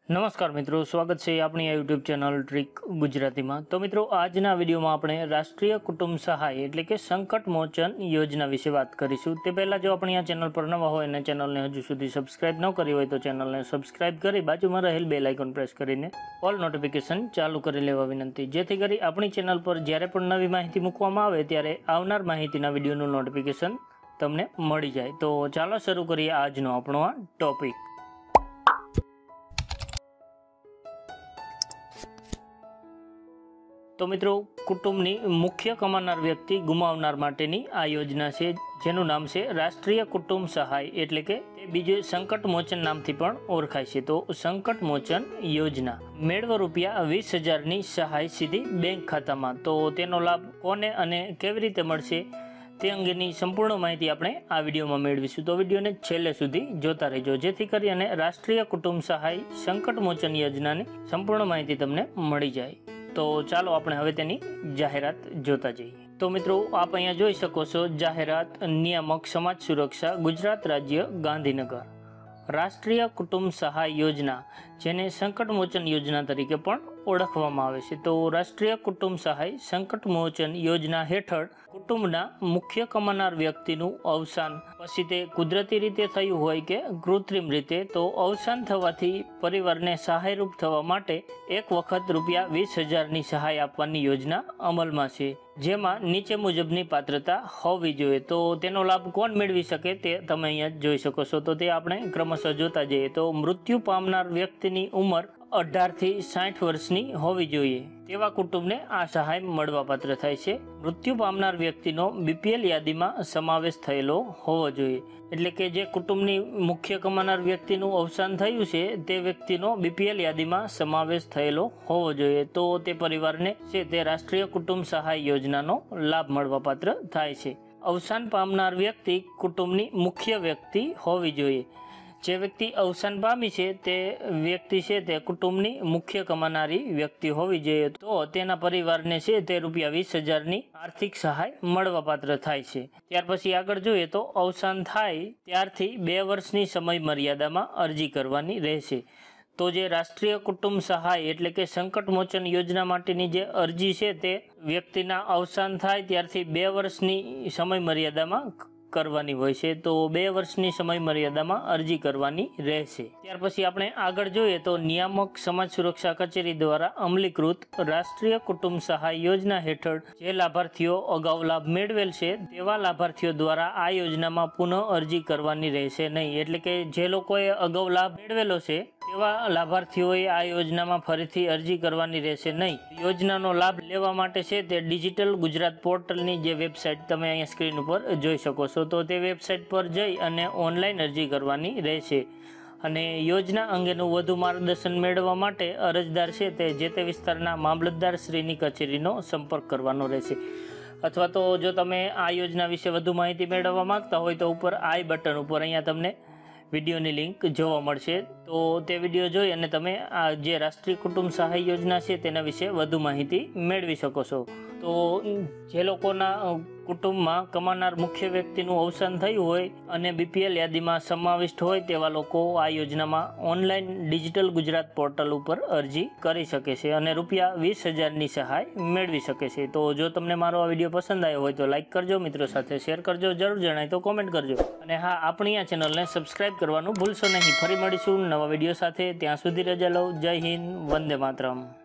नमस्कार मित्रों, स्वागत है अपनी यूट्यूब चैनल ट्रीक गुजराती में। तो मित्रों, आजना विडियो में આપણે राष्ट्रीय कुटुंब सहाय એટલે કે संकट मोचन योजना विषे बात करीशुं। ते पहला जो अपनी आ चैनल पर नवा होय ने चैनल ने हजू सुधी सब्सक्राइब न करी होय तो चैनल ने सब्सक्राइब करी बाजुमां रहेल बेल आइकन प्रेस करीने ऑल नोटिफिकेशन चालू करी लेवा विनंती, जेथी करी अपनी चैनल पर ज्यारे पण नवी माहिती मूकवामां आवे त्यारे आवनार माहितीना विडियोनुं नोटिफिकेशन तमने मळी जाय। तो चालो शरू करीए आजनो आपणो आ टॉपिक। तो मित्रों, कुटुंबनी मुख्य कमानार व्यक्ति गुमावनार माटेनी आ योजना है, जेनुं नाम है राष्ट्रीय कुटुंब सहाय एटले के बीजे संकट मोचन नामथी पण ओळखाय छे। तो संकट मोचन योजना मेळव रूपिया 20,000 नी सहाय सीधी बैंक खाता में। तो तेनो लाभ कोने अने केवी रीते मळशे ते अंगेनी संपूर्ण माहिती आपणे आ विडियोमां मेळवीशुं। तो विडियोने छेल्ले सुधी जोता रहेजो, जेथी करीने राष्ट्रीय कुटुंब सहाय संकट मोचन योजनानी संपूर्ण माहिती तमने मळी जाय। तो चालो આપણે હવે તેની જાહેરાત જોતા જઈએ। तो मित्रों, आप अहींया જોઈ શકો છો જાહેરાત નિયામક સમાજ સુરક્ષા ગુજરાત રાજ્ય ગાંધીનગર રાષ્ટ્રીય કુટુંબ સહાય યોજના, જેને સંકટ મોચન યોજના તરીકે પણ ઓળખવામાં આવે છે। તો રાષ્ટ્રીય કુટુંબ સહાય સંકટ મોચન યોજના હેઠળ કુટુંબના મુખ્ય કમાનાર વ્યક્તિનું અવસાન, પછી તે કુદરતી રીતે થયું હોય કે કૃત્રિમ રીતે, તો અવસાન થવાથી પરિવારને સહાયરૂપ થવા માટે એક વખત રૂપિયા 20,000 ની સહાય આપવાની યોજના અમલમાં છે, જેમાં નીચે મુજબની પાત્રતા હોવી જોઈએ। તો તેનો લાભ કોણ મેળવી શકે તે તમે અહીંયા જોઈ શકો છો। તો તે આપણે ક્રમશઃ જોતા જઈએ। તો મૃત્યુ પામનાર વ્યક્તિની ઉંમર 18 થી 60 વર્ષની હોવી જોઈએ તેવા કુટુંબને આ સહાય મળવાપાત્ર થાય છે। મૃત્યુ પામનાર વ્યક્તિનો બીપીએલ યાદીમાં સમાવેશ થયેલો હોવો જોઈએ, એટલે કે જે કુટુંબની મુખ્ય કમાનાર વ્યક્તિનું અવસાન થયું છે તે વ્યક્તિનો બીપીએલ યાદીમાં સમાવેશ થયેલો હોવો જોઈએ। તો તે પરિવારને છે તે રાષ્ટ્રીય કુટુંબ સહાય યોજનાનો લાભ મળવાપાત્ર થાય છે। અવસાન પામનાર વ્યક્તિ કુટુંબની મુખ્ય વ્યક્તિ હોવી જોઈએ। જે વ્યક્તિ અવસાન પામી છે તે વ્યક્તિ છે તે કુટુંબની મુખ્ય કમાનારી વ્યક્તિ હોવી જોઈએ। તો તેના પરિવારને છે તે રૂપિયા 20,000 ની આર્થિક સહાય મળવાપાત્ર થાય છે। ત્યાર પછી આગળ જોઈએ તો અવસાન થાય ત્યારથી 2 વર્ષની સમય મર્યાદામાં અરજી કરવાની રહેશે। તો જે રાષ્ટ્રીય કુટુંબ સહાય એટલે કે સંકટ મોચન યોજના માટેની જે અરજી છે તે વ્યક્તિના અવસાન થાય ત્યારથી 2 વર્ષની સમય મર્યાદામાં કરવાની હોય છે। તો 2 વર્ષની સમય મર્યાદામાં અરજી કરવાની રહેશે। ત્યાર પછી આપણે આગળ જોઈએ તો નિયામક સમાજ સુરક્ષા કચેરી દ્વારા અમલીકૃત રાષ્ટ્રીય કુટુંબ સહાય યોજના હેઠળ જે લાભાર્થીઓ અગાઉ લાભ મેળવેલ છે તેવા લાભાર્થીઓ દ્વારા આ યોજનામાં પુનઃ અરજી કરવાની રહેશે નહીં। એટલે કે જે લોકોએ અગાઉ લાભ મેળવેલો છે તેવા લાભાર્થીઓએ આ યોજનામાં ફરીથી અરજી કરવાની રહેશે નહીં। યોજનાનો લાભ લેવા માટે છે તે ડિજિટલ ગુજરાત પોર્ટલની જે વેબસાઇટ તમે અહીંયા સ્ક્રીન ઉપર જોઈ શકો છો, તો તે વેબસાઇટ પર જઈ અને ઓનલાઈન અરજી કરવાની રહેશે। અને યોજના અંગેનું વધુ માર્ગદર્શન મેળવવા માટે અરજદાર છે તે તે વિસ્તારના મામલતદાર શ્રીની કચેરીનો સંપર્ક કરવાનો રહેશે। અથવા તો જો તમે આ યોજના વિશે વધુ માહિતી મેળવવા માંગતા હોય તો ઉપર આઈ બટન ઉપર અહીંયા તમને વિડીયોની લિંક જોવા મળશે। તો તે વિડીયો જોઈ અને તમે આ જે રાષ્ટ્રીય કુટુંબ સહાય યોજના છે તેના વિશે વધુ માહિતી મેળવી શકો છો। તો જે લોકોના કુટુંબમાં કમાનાર મુખ્ય વ્યક્તિનું અવસાન થયું હોય અને બીપીએલ યાદીમાં સમાવિષ્ટ હોય તેવા લોકો આ યોજનામાં ઓનલાઈન ડિજિટલ ગુજરાત પોર્ટલ ઉપર અરજી કરી શકે છે અને રૂપિયા 20,000 ની સહાય મેળવી શકે છે। તો જો તમને મારો આ વિડીયો પસંદ આવ્યો હોય તો લાઇક કરજો, મિત્રો સાથે શેર કરજો, જરૂર જણાય તો કોમેન્ટ કરજો અને હા, આપણી આ ચેનલને સબસ્ક્રાઇબ કરવાનું ભૂલશો નહીં। ફરી મળીશું નવા વિડીયો સાથે, ત્યાં સુધી રજા લો। જય હિન્દ, વંદે માતરમ।